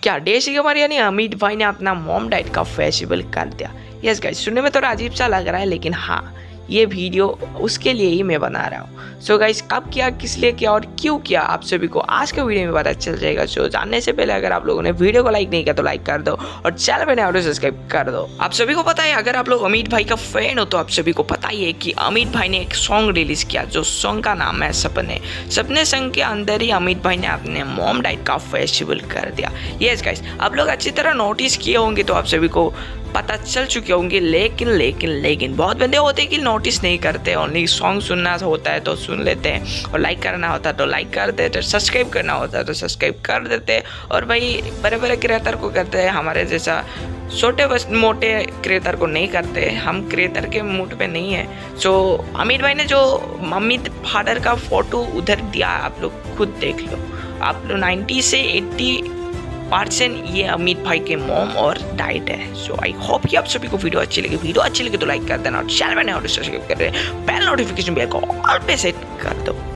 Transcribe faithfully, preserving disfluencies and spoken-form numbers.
क्या देसी गेमर यानी अमित भाई ने अपना मॉम डैड का फेस्टिवल कर दिया। यस गाइस, सुनने में थोड़ा अजीब सा लग रहा है, लेकिन हाँ ये वीडियो उसके लिए ही मैं बना रहा हूँ। सो गाइस, कब किया, किस लिए किया और क्यों किया, आप सभी को आज के वीडियो में पता चल जाएगा। सो जानने से पहले अगर आप लोगों ने वीडियो को लाइक नहीं किया तो लाइक कर दो और चैनल पे नए हो तो सब्सक्राइब कर दो। आप सभी को पता है, अगर आप लोग अमित भाई का फैन हो तो आप सभी को पता ही है कि अमित भाई ने एक सॉन्ग रिलीज किया, जो सॉन्ग का नाम है सपने। सपने सॉन्ग के अंदर ही अमित भाई ने अपने मॉम डैड का फेस्टिवल कर दिया। यस गाइस, आप लोग अच्छी तरह नोटिस किए होंगे तो आप सभी को पता चल चुके होंगे, लेकिन लेकिन लेकिन बहुत बंदे होते हैं कि नोटिस नहीं करते, ओनली सॉन्ग सुनना होता है तो सुन लेते हैं, और लाइक करना होता है तो लाइक कर देते हैं, सब्सक्राइब करना होता है तो सब्सक्राइब कर देते हैं, और भाई बड़े बड़े क्रिएटर को करते हैं, हमारे जैसा छोटे बस मोटे क्रिएटर को नहीं करते। हम क्रिएटर के मूड पे नहीं है। सो अमित भाई ने जो मम्मी फादर का फोटो उधर दिया, आप लोग खुद देख लो। आप लोग नाइन्टी से एट्टी परसेंट ये अमित भाई के मॉम और डैड है। सो आई होप कि आप सभी को वीडियो अच्छी लगी। वीडियो अच्छी लगी तो लाइक कर देना और चैनल में नए हो तो सब्सक्राइब कर देना, बेल नोटिफिकेशन बेल को ऑल पे सेट कर दो।